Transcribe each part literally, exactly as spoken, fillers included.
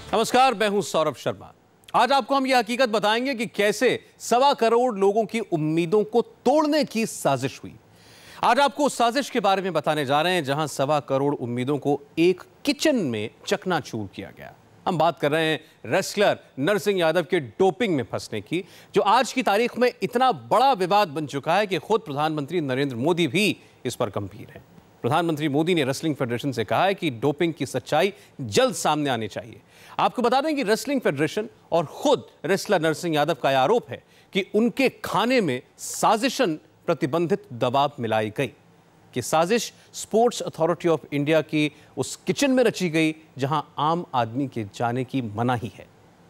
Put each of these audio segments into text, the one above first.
नमस्कार, मैं हूं सौरभ शर्मा। आज आपको हम यह हकीकत बताएंगे कि कैसे सवा करोड़ लोगों की उम्मीदों को तोड़ने की साजिश हुई। आज आपको उस साजिश के बारे में बताने जा रहे हैं जहां सवा करोड़ उम्मीदों को एक किचन में चकनाचूर किया गया। हम बात कर रहे हैं रेसलर नरसिंह यादव के डोपिंग में फंसने की, जो आज की तारीख में इतना बड़ा विवाद बन चुका है कि खुद प्रधानमंत्री नरेंद्र मोदी भी इस पर गंभीर हैं। प्रधानमंत्री मोदी ने रेसलिंग फेडरेशन से कहा है कि डोपिंग की सच्चाई जल्द सामने आनी चाहिए। आपको बता दें कि रेसलिंग फेडरेशन और खुद रेसलर नरसिंह यादव का आरोप है कि उनके खाने में साजिशन प्रतिबंधित दवा मिलाई गई, कि साजिश स्पोर्ट्स अथॉरिटी ऑफ इंडिया की उस किचन में रची गई जहां आम आदमी के जाने की मनाही है।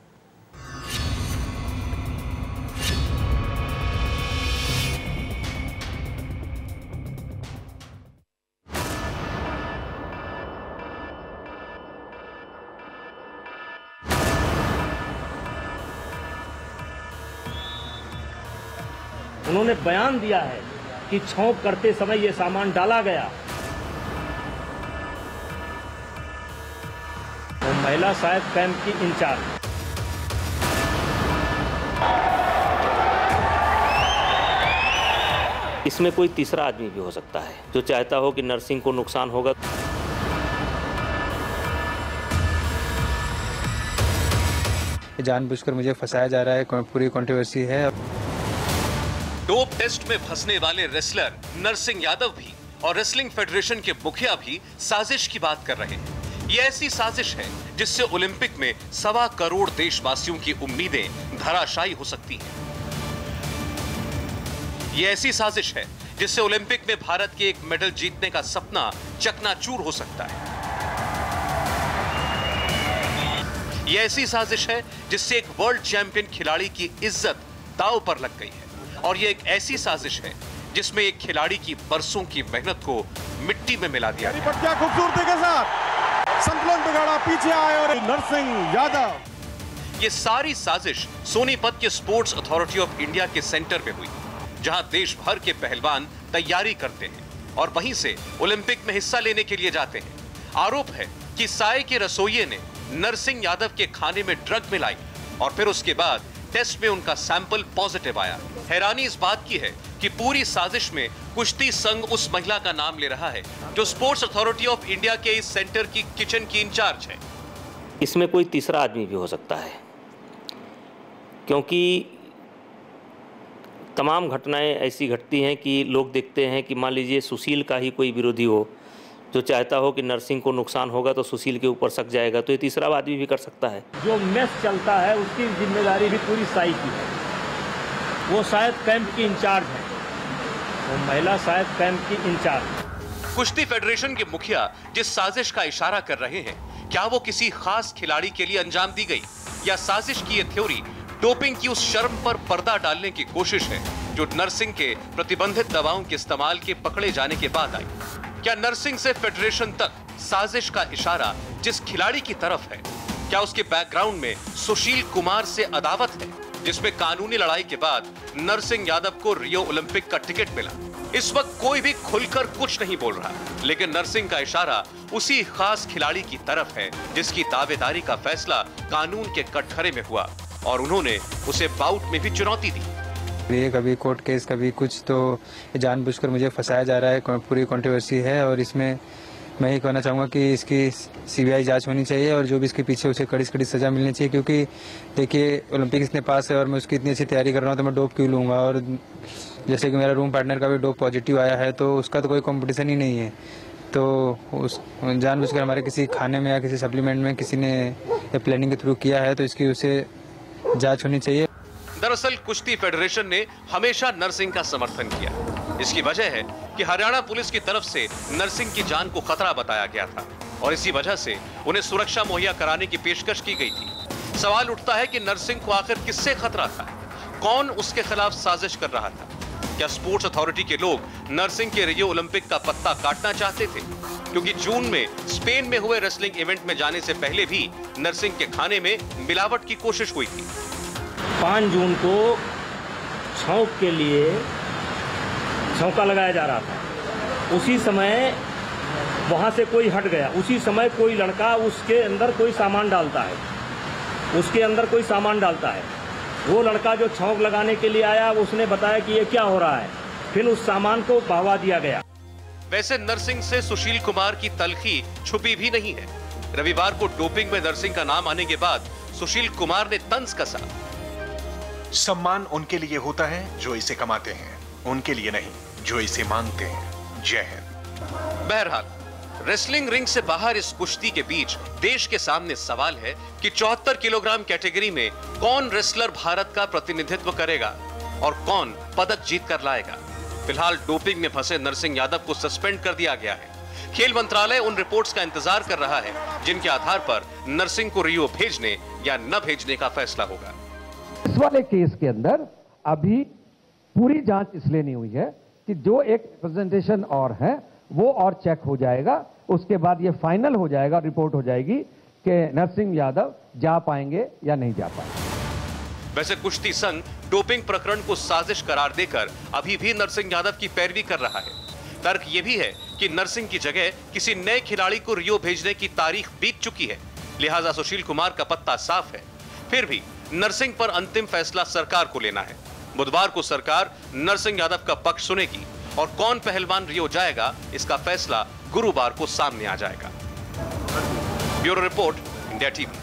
उन्होंने बयान दिया है कि छौंक करते समय यह सामान डाला गया। वो महिला शायद कैंप की इंचार्ज। इसमें कोई तीसरा आदमी भी हो सकता है जो चाहता हो कि नरसिंह को नुकसान होगा। जानबूझकर मुझे फंसाया जा रहा है, पूरी कंट्रोवर्सी है। डोप टेस्ट में फंसने वाले रेसलर नरसिंह यादव भी और रेसलिंग फेडरेशन के मुखिया भी साजिश की बात कर रहे हैं। ये ऐसी साजिश है जिससे ओलंपिक में सवा करोड़ देशवासियों की उम्मीदें धराशायी हो सकती हैं। ये ऐसी साजिश है जिससे ओलंपिक में भारत के एक मेडल जीतने का सपना चकनाचूर हो सकता है। ये ऐसी साजिश है जिससे एक वर्ल्ड चैंपियन खिलाड़ी की इज्जत दांव पर लग गई है। और ये एक ऐसी साजिश है जिसमें एक खिलाड़ी की बरसों की मेहनत को मिट्टी में मिला दिया गया। क्या खूबसूरती के साथ संतुलन बिगाड़ा, पीछे आए और नरसिंह यादव। ये सारी साजिश सोनीपत के स्पोर्ट्स अथॉरिटी ऑफ इंडिया के सेंटर में हुई, जहां देश भर के पहलवान तैयारी करते हैं और वहीं से ओलंपिक में हिस्सा लेने के लिए जाते हैं। आरोप है कि साय के रसोइये ने नरसिंह यादव के खाने में ड्रग मिलाई और फिर उसके बाद टेस्ट में उनका सैंपल पॉजिटिव आया। हैरानी इस बात की है कि पूरी साजिश में कुश्ती संघ उस महिला का नाम ले रहा है जो स्पोर्ट्स अथॉरिटी ऑफ इंडिया के इस सेंटर की किचन की इंचार्ज है। इसमें कोई तीसरा आदमी भी हो सकता है, क्योंकि तमाम घटनाएं ऐसी घटती हैं कि लोग देखते हैं कि मान लीजिए सुशील का ही कोई विरोधी हो जो चाहता हो कि नरसिंह को नुकसान होगा तो सुशील के ऊपर सक जाएगा, तो ये तीसरा आदमी भी कर सकता है। जो मेस चलता है उसकी जिम्मेदारी भी पूरी साई की है। वो शायद कैंप की इंचार्ज है। वो महिला शायद कैंप की इंचार्ज। कुश्ती फेडरेशन के मुखिया जिस साजिश का इशारा कर रहे हैं, क्या वो किसी खास खिलाड़ी के लिए अंजाम दी गई, या साजिश की ये थ्योरी डोपिंग की उस शर्म पर पर्दा डालने की कोशिश है जो नरसिंह के प्रतिबंधित दवाओं के इस्तेमाल के पकड़े जाने के बाद आई? क्या नरसिंह से फेडरेशन तक साजिश का इशारा जिस खिलाड़ी की तरफ है, क्या उसके बैकग्राउंड में सुशील कुमार से अदावत है, जिसमें कानूनी लड़ाई के बाद नरसिंह यादव को रियो ओलंपिक का टिकट मिला? इस वक्त कोई भी खुलकर कुछ नहीं बोल रहा, लेकिन नरसिंह का इशारा उसी खास खिलाड़ी की तरफ है जिसकी दावेदारी का फैसला कानून के कटघरे में हुआ और उन्होंने उसे बाउट में भी चुनौती दी। ये कभी कोर्ट केस, कभी कुछ, तो जानबूझकर मुझे फंसाया जा रहा है, पूरी कंट्रोवर्सी है। और इसमें मैं ये कहना चाहूँगा कि इसकी सीबीआई जांच होनी चाहिए और जो भी इसके पीछे उसे कड़ी से कड़ी सजा मिलनी चाहिए, क्योंकि देखिए ओलंपिक इतने पास है और मैं उसकी इतनी अच्छी तैयारी कर रहा हूँ तो मैं डोप क्यों लूँगा। और जैसे कि मेरा रूम पार्टनर का भी डोप पॉजिटिव आया है तो उसका तो कोई कॉम्पिटिशन ही नहीं है। तो उस जानबूझकर हमारे किसी खाने में या किसी सप्लीमेंट में किसी ने प्लानिंग के थ्रू किया है, तो इसकी उसे जाँच होनी चाहिए। दरअसल कुश्ती फेडरेशन ने हमेशा नरसिंह का समर्थन किया। इसकी वजह है कि हरियाणा पुलिस की तरफ से नरसिंह की जान को खतरा बताया गया था और इसी वजह से उन्हें सुरक्षा मुहैया कराने की पेशकश की गई थी। सवाल उठता है कि नरसिंह को आखिर किससे खतरा था, कौन उसके खिलाफ साजिश कर रहा था? क्या स्पोर्ट्स अथॉरिटी के लोग नरसिंह के रियो ओलंपिक का पत्ता काटना चाहते थे? क्योंकि जून में स्पेन में हुए रेसलिंग इवेंट में जाने से पहले भी नरसिंह के खाने में मिलावट की कोशिश हुई थी। पाँच जून को छौंक के लिए छौंका लगाया जा रहा था। उसी समय वहां से कोई हट गया, उसी समय कोई लड़का उसके अंदर कोई सामान डालता है उसके अंदर कोई सामान डालता है। वो लड़का जो छौंक लगाने के लिए आया, उसने बताया कि ये क्या हो रहा है, फिर उस सामान को बहवा दिया गया। वैसे नरसिंह से सुशील कुमार की तलखी छुपी भी नहीं है। रविवार को डोपिंग में नरसिंह का नाम आने के बाद सुशील कुमार ने तंज कसा। सम्मान उनके लिए होता है जो इसे कमाते हैं, उनके लिए नहीं जो इसे मांगते हैं। जय हिंद। बहरहाल रेसलिंग रिंग से बाहर इस कुश्ती के बीच देश के सामने सवाल है कि चौहत्तर किलोग्राम कैटेगरी में कौन रेसलर भारत का प्रतिनिधित्व करेगा और कौन पदक जीत कर लाएगा। फिलहाल डोपिंग में फंसे नरसिंह यादव को सस्पेंड कर दिया गया है। खेल मंत्रालय उन रिपोर्ट्स का इंतजार कर रहा है जिनके आधार पर नरसिंह को रियो भेजने या न भेजने का फैसला होगा। इस वाले केस के अंदर अभी पूरी जांच इसलिए नहीं हुई है कि जो एक रिप्रेजेंटेशन और है वो और चेक हो जाएगा, उसके बाद ये फाइनल हो जाएगा, रिपोर्ट हो जाएगी कि नरसिंह यादव जा पाएंगे या नहीं जा पाएंगे। वैसे कुश्ती संघ डोपिंग प्रकरण को साजिश करार देकर अभी भी नरसिंह यादव की पैरवी कर रहा है। तर्क यह भी है कि नरसिंह की जगह किसी नए खिलाड़ी को रियो भेजने की तारीख बीत चुकी है, लिहाजा सुशील कुमार का पत्ता साफ है। फिर भी नरसिंह पर अंतिम फैसला सरकार को लेना है। बुधवार को सरकार नरसिंह यादव का पक्ष सुनेगी और कौन पहलवान रियो जाएगा इसका फैसला गुरुवार को सामने आ जाएगा। Bureau report, India TV.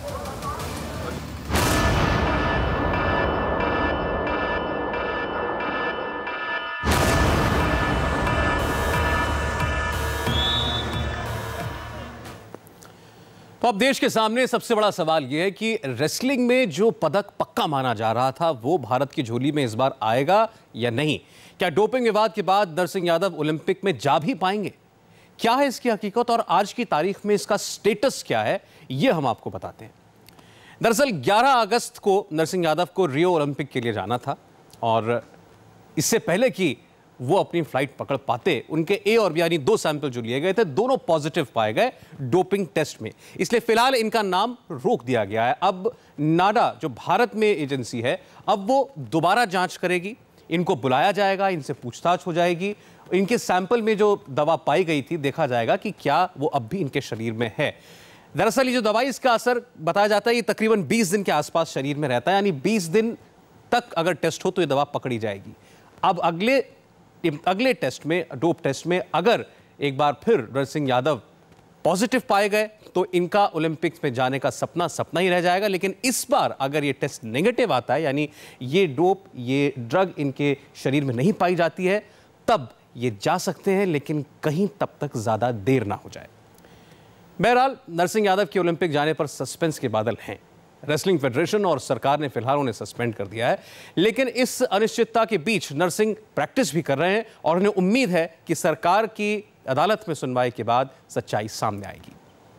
तो अब देश के सामने सबसे बड़ा सवाल यह है कि रेसलिंग में जो पदक पक्का माना जा रहा था वो भारत की झोली में इस बार आएगा या नहीं। क्या डोपिंग विवाद के बाद नरसिंह यादव ओलंपिक में जा भी पाएंगे? क्या है इसकी हकीकत और आज की तारीख में इसका स्टेटस क्या है, ये हम आपको बताते हैं। दरअसल ग्यारह अगस्त को नरसिंह यादव को रियो ओलंपिक के लिए जाना था और इससे पहले कि वो अपनी फ्लाइट पकड़ पाते, उनके ए और बी यानी दो सैंपल जो लिए गए थे दोनों पॉजिटिव पाए गए डोपिंग टेस्ट में, इसलिए फिलहाल इनका नाम रोक दिया गया है। अब नाडा जो भारत में एजेंसी है अब वो दोबारा जांच करेगी, इनको बुलाया जाएगा, इनसे पूछताछ हो जाएगी, इनके सैंपल में जो दवा पाई गई थी देखा जाएगा कि क्या वो अब भी इनके शरीर में है। दरअसल ये जो दवाई, इसका असर बताया जाता है ये तकरीबन बीस दिन के आसपास शरीर में रहता है, यानी बीस दिन तक अगर टेस्ट हो तो ये दवा पकड़ी जाएगी। अब अगले अगले टेस्ट में, डोप टेस्ट में अगर एक बार फिर नरसिंह यादव पॉजिटिव पाए गए तो इनका ओलंपिक्स में जाने का सपना सपना ही रह जाएगा। लेकिन इस बार अगर ये टेस्ट नेगेटिव आता है, यानी ये डोप, ये ड्रग इनके शरीर में नहीं पाई जाती है, तब ये जा सकते हैं, लेकिन कहीं तब तक ज्यादा देर ना हो जाए। बहरहाल नरसिंह यादव के ओलंपिक जाने पर सस्पेंस के बादल हैं। रेसलिंग फेडरेशन और सरकार ने फिलहाल उन्हें सस्पेंड कर दिया है, लेकिन इस अनिश्चितता के बीच नरसिंह प्रैक्टिस भी कर रहे हैं और उन्हें उम्मीद है कि सरकार की अदालत में सुनवाई के बाद सच्चाई सामने आएगी।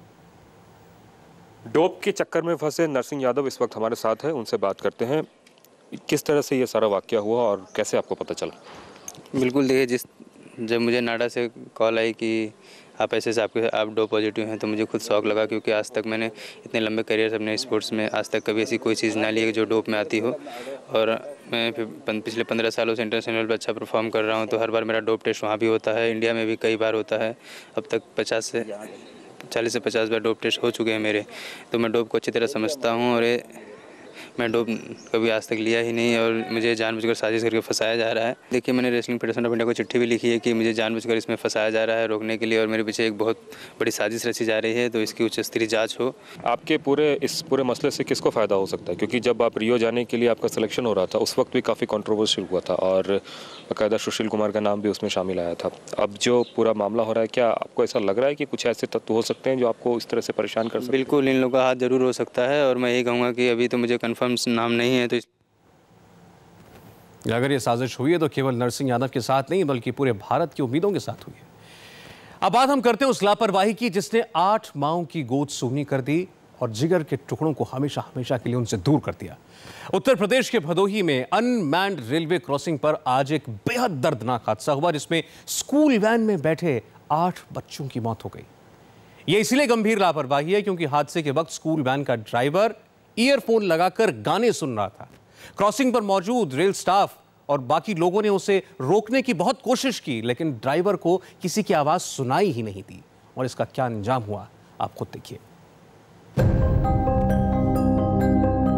डोप के चक्कर में फंसे नरसिंह यादव इस वक्त हमारे साथ हैं, उनसे बात करते हैं। किस तरह से ये सारा वाकया हुआ और कैसे आपको पता चला? बिल्कुल, देखिए, जिस जब मुझे नाडा से कॉल आई कि आप ऐसे से आपके आप डोप पॉजिटिव हैं तो मुझे खुद शौक लगा, क्योंकि आज तक मैंने इतने लंबे करियर से अपने स्पोर्ट्स में आज तक कभी ऐसी कोई चीज़ ना ली है जो डोप में आती हो। और मैं पिछले पंद्रह सालों से इंटरनेशनल पर अच्छा परफॉर्म कर रहा हूँ, तो हर बार मेरा डोप टेस्ट वहाँ भी होता है, इंडिया में भी कई बार होता है। अब तक पचास से चालीस से पचास बार डोप टेस्ट हो चुके हैं मेरे, तो मैं डोप को अच्छी तरह समझता हूँ। और ये मैं डोप कभी आज तक लिया ही नहीं और मुझे जानबूझकर साजिश करके फंसाया जा रहा है। देखिए, मैंने रेसलिंग फेडरेशन ऑफ इंडिया को चिट्ठी भी लिखी है कि मुझे जानबूझकर इसमें फंसाया जा रहा है रोकने के लिए, और मेरे पीछे एक बहुत बड़ी साजिश रची जा रही है, तो इसकी उच्च स्तरीय जांच हो। आपके पूरे इस पूरे मसले से किसको फ़ायदा हो सकता है? क्योंकि जब आप रियो जाने के लिए आपका सिलेक्शन हो रहा था उस वक्त भी काफ़ी कंट्रोवर्शियल हुआ था और बाकायदा सुशील कुमार का नाम भी उसमें शामिल आया था। अब जो पूरा मामला हो रहा है, क्या आपको ऐसा लग रहा है कि कुछ ऐसे तत्व हो सकते हैं जो आपको इस तरह से परेशान कर सकते हैं? बिल्कुल, इन लोगों का हाथ जरूर हो सकता है, और मैं यही कहूँगा कि अभी तो मुझे कन्फर्म नाम नहीं है। तो अगर ये साजिश हुई है तो केवल नरसिंह यादव के साथ नहीं बल्कि पूरे भारत की उम्मीदों के साथ हुई है। अब बात हम करते हैं उस लापरवाही की जिसने आठ माओं की गोद सूनी कर दी और जिगर के टुकड़ों को हमेशा हमेशा के लिए उनसे दूर कर दिया। उत्तर प्रदेश के भदोही में अनमैन्ड रेलवे क्रॉसिंग पर आज एक बेहद दर्दनाक हादसा हुआ जिसमें स्कूल वैन में बैठे आठ बच्चों की मौत हो गई। यह इसलिए गंभीर लापरवाही है क्योंकि हादसे के वक्त स्कूल वैन का ड्राइवर ईयरफोन लगाकर गाने सुन रहा था। क्रॉसिंग पर मौजूद रेल स्टाफ और बाकी लोगों ने उसे रोकने की बहुत कोशिश की, लेकिन ड्राइवर को किसी की आवाज सुनाई ही नहीं दी। और इसका क्या अंजाम हुआ आप खुद देखिए।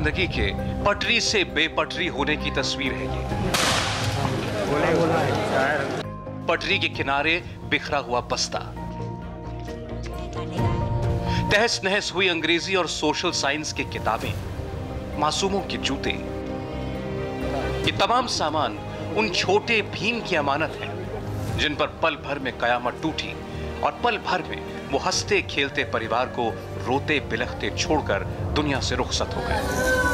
जिंदगी के पटरी से बेपटरी होने की तस्वीर है ये। पटरी के किनारे बिखरा हुआ बस्ता, तहस नहस हुई अंग्रेजी और सोशल साइंस की किताबें, मासूमों के जूते, ये तमाम सामान उन छोटे भीम की अमानत है जिन पर पल भर में कयामत टूटी और पल भर में वो हंसते खेलते परिवार को रोते बिलखते छोड़कर दुनिया से रुखसत हो गए।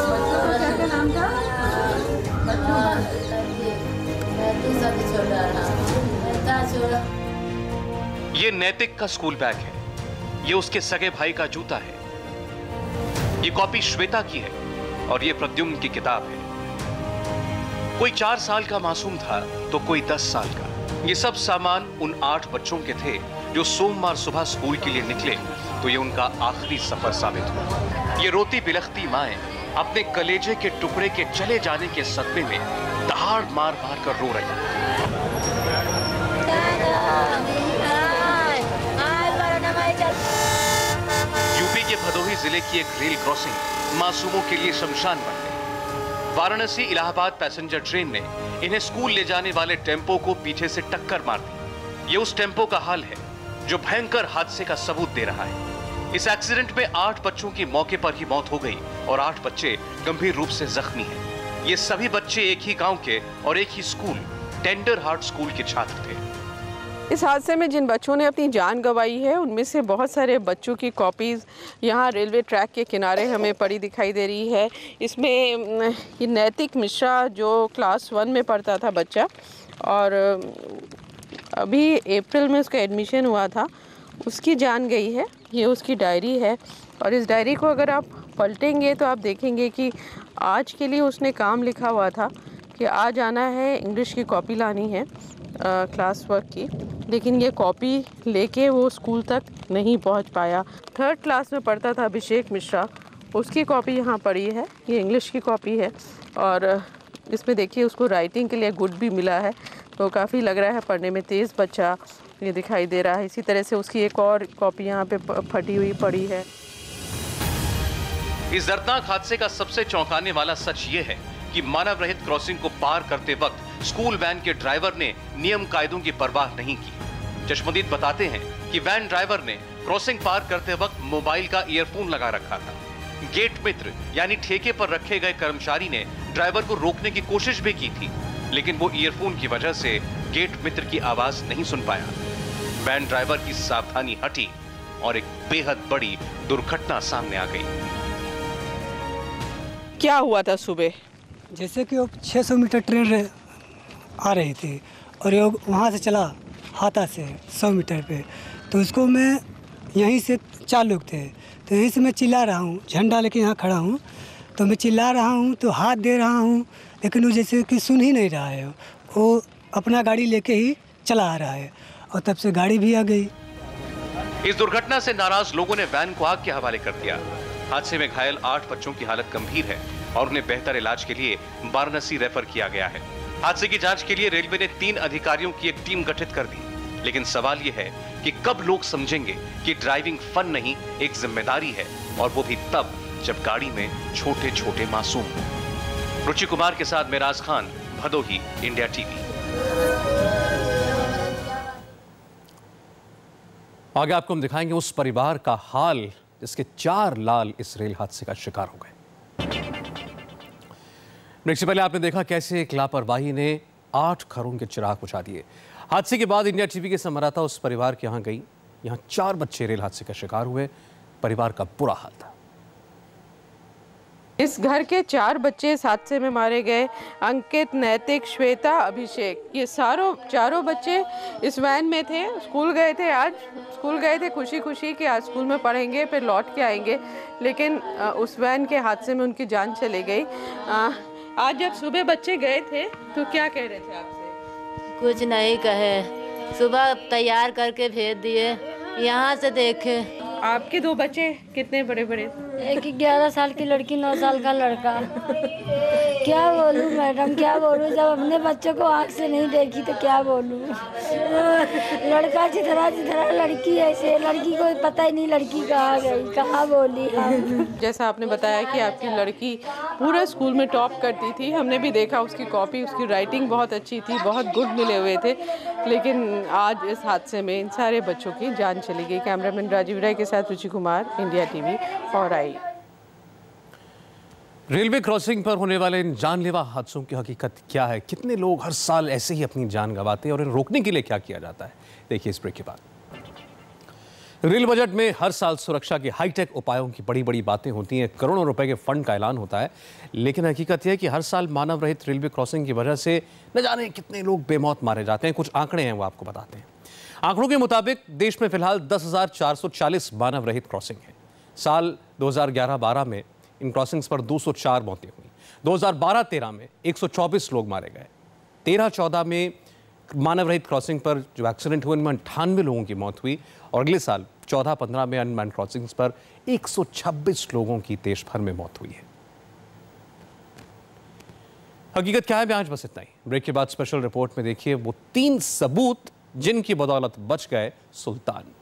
ये नैतिक का स्कूल बैग है, ये उसके सगे भाई का जूता है, ये कॉपी श्वेता की है और ये प्रद्युम्न की किताब है। कोई चार साल का मासूम था तो कोई दस साल का। ये सब सामान उन आठ बच्चों के थे जो सोमवार सुबह स्कूल के लिए निकले तो ये उनका आखिरी सफर साबित हुआ। ये रोती बिलखती माएं अपने कलेजे के टुकड़े के चले जाने के सदमे में दहाड़ मार मार कर रो रही हैं। यूपी के भदोही जिले की एक रेल क्रॉसिंग मासूमों के लिए शमशान बन गई। वाराणसी इलाहाबाद पैसेंजर ट्रेन ने इन्हें स्कूल ले जाने वाले टेम्पो को पीछे से टक्कर मार दी। ये उस टेम्पो का हाल है जो भयंकर हादसे का सबूत दे रहा है। इस एक्सीडेंट में आठ बच्चों की मौके पर ही मौत हो गई और आठ बच्चे गंभीर रूप से जख्मी हैं। ये सभी बच्चे एक ही गांव के और एक ही स्कूल टेंडर हार्ट स्कूल के छात्र थे। इस हादसे में जिन बच्चों ने अपनी जान गंवाई है उनमें से बहुत सारे बच्चों की कॉपीज़ यहाँ रेलवे ट्रैक के किनारे हमें पड़ी दिखाई दे रही है। इसमें ये नैतिक मिश्रा जो क्लास वन में पढ़ता था बच्चा और अभी अप्रैल में उसका एडमिशन हुआ था, उसकी जान गई है। ये उसकी डायरी है और इस डायरी को अगर आप पलटेंगे तो आप देखेंगे कि आज के लिए उसने काम लिखा हुआ था कि आज आना है, इंग्लिश की कॉपी लानी है आ, क्लास वर्क की, लेकिन ये कॉपी लेके वो स्कूल तक नहीं पहुंच पाया। थर्ड क्लास में पढ़ता था अभिषेक मिश्रा, उसकी कॉपी यहाँ पड़ी है, ये इंग्लिश की कॉपी है और इसमें देखिए उसको राइटिंग के लिए गुड भी मिला है, तो काफ़ी लग रहा है पढ़ने में तेज़ बच्चा ये दिखाई दे रहा है। इसी तरह से उसकी एक और कॉपी यहाँ पे फटी हुई पड़ी है। इस दर्दनाक हादसे का सबसे चौंकाने वाला सच ये है कि मानव रहित क्रॉसिंग को पार करते वक्त स्कूल वैन के ड्राइवर ने नियम कायदों की परवाह नहीं की। चश्मदीद बताते हैं कि वैन ड्राइवर ने क्रॉसिंग पार करते वक्त मोबाइल का ईयरफोन लगा रखा था। गेट मित्र यानी ठेके पर रखे गए कर्मचारी ने ड्राइवर को रोकने की कोशिश भी की थी, लेकिन वो ईयरफोन की वजह से गेट मित्र की आवाज नहीं सुन पाया। वैन ड्राइवर की सावधानी हटी और एक बेहद बड़ी दुर्घटना सामने आ गई। क्या हुआ था सुबह? जैसे कि वो छह सौ मीटर ट्रेन आ रही थी और ये वहाँ से चला हाथा से सौ मीटर पे, तो उसको मैं यहीं से चार लोग थे, तो यहीं से मैं चिल्ला रहा हूँ, झंडा लेके यहाँ खड़ा हूँ, तो मैं चिल्ला रहा हूँ तो हाथ दे रहा हूँ, लेकिन वो जैसे कि सुन ही नहीं रहा है, वो अपना गाड़ी लेके ही चला आ रहा है और तब से गाड़ी भी आ गई। इस दुर्घटना से नाराज लोगों ने वैन को आग के हवाले कर दिया। हादसे में घायल आठ बच्चों की हालत गंभीर है और उन्हें बेहतर इलाज के लिए वाराणसी रेफर किया गया है। हादसे की जांच के लिए रेलवे ने तीन अधिकारियों की एक टीम गठित कर दी, लेकिन सवाल यह है कि कब लोग समझेंगे कि ड्राइविंग फन नहीं एक जिम्मेदारी है, और वो भी तब जब गाड़ी में छोटे छोटे मासूम। रुचि कुमार के साथ मेराज खान, भदोही, इंडिया टीवी। आगे आपको हम दिखाएंगे उस परिवार का हाल जिसके चार लाल इस रेल हादसे का शिकार हो गए। ब्रेक से पहले आपने देखा कैसे एक लापरवाही ने आठ घरों के चिराग बुझा दिए। हादसे के बाद इंडिया टीवी के संवाददाता उस परिवार के यहां गई। यहां चार बच्चे रेल हादसे का शिकार हुए। परिवार का बुरा हाल था। इस घर के चार बच्चे इस हादसे में मारे गए। अंकित, नैतिक, श्वेता, अभिषेक, ये सारों चारों बच्चे इस वैन में थे। स्कूल गए थे, आज स्कूल गए थे खुशी खुशी कि आज स्कूल में पढ़ेंगे फिर लौट के आएंगे, लेकिन उस वैन के हादसे में उनकी जान चली गई। आज जब सुबह बच्चे गए थे तो क्या कह रहे थे आपसे? कुछ नहीं कहे, सुबह तैयार करके भेज दिए, यहाँ से देखे। आपके दो बच्चे कितने बड़े बड़े? एक ग्यारह साल की लड़की, नौ साल का लड़का। क्या बोलूँ मैडम, क्या बोलूँ, जब अपने बच्चों को आँख से नहीं देखी तो क्या बोलूँ। लड़का चिथरा चिथरा, लड़की ऐसे, लड़की को पता ही नहीं लड़की कहाँ गई, कहाँ बोली हम। जैसा आपने बताया कि आपकी लड़की पूरे स्कूल में टॉप करती थी, हमने भी देखा उसकी कॉपी, उसकी राइटिंग बहुत अच्छी थी, बहुत गुड मिले हुए थे, लेकिन आज इस हादसे में इन सारे बच्चों की जान चली गई। कैमरामैन राजीव राय के साथ रुचि कुमार, इंडिया टीवी और आई। रेलवे क्रॉसिंग पर होने वाले इन जानलेवा हादसों की हकीकत क्या है, कितने लोग हर साल ऐसे ही अपनी जान गंवाते हैं और इन्हें रोकने के लिए क्या किया जाता है, देखिए इस ब्रेक के बाद। रेल बजट में हर साल सुरक्षा के हाईटेक उपायों की बड़ी बड़ी बातें होती हैं, करोड़ों रुपए के फंड का ऐलान होता है, लेकिन हकीकत यह है कि हर साल मानव रहित रेलवे क्रॉसिंग की वजह से न जाने कितने लोग बेमौत मारे जाते हैं। कुछ आंकड़े हैं वो आपको बताते हैं। आंकड़ों के मुताबिक देश में फिलहाल दस हजार चार सौ चालीस मानव रहित क्रॉसिंग है। साल दो हजार ग्यारह बारह में इन क्रॉसिंग्स पर दो सौ चार मौतें हुई। दो हजार बारह तेरह में एक सौ चौबीस लोग मारे गए। तेरह चौदह में मानव रहित क्रॉसिंग पर जो एक्सीडेंट हुए उनमें अंठानवे लोगों की मौत हुई और अगले साल चौदह पंद्रह में अनमैन्ड क्रॉसिंग्स पर एक सौ छब्बीस लोगों की देश भर में मौत हुई है। हकीकत क्या है, मैं आज बस इतना ही। ब्रेक के बाद स्पेशल रिपोर्ट में देखिए वो तीन सबूत जिनकी बदौलत बच गए सुल्तान।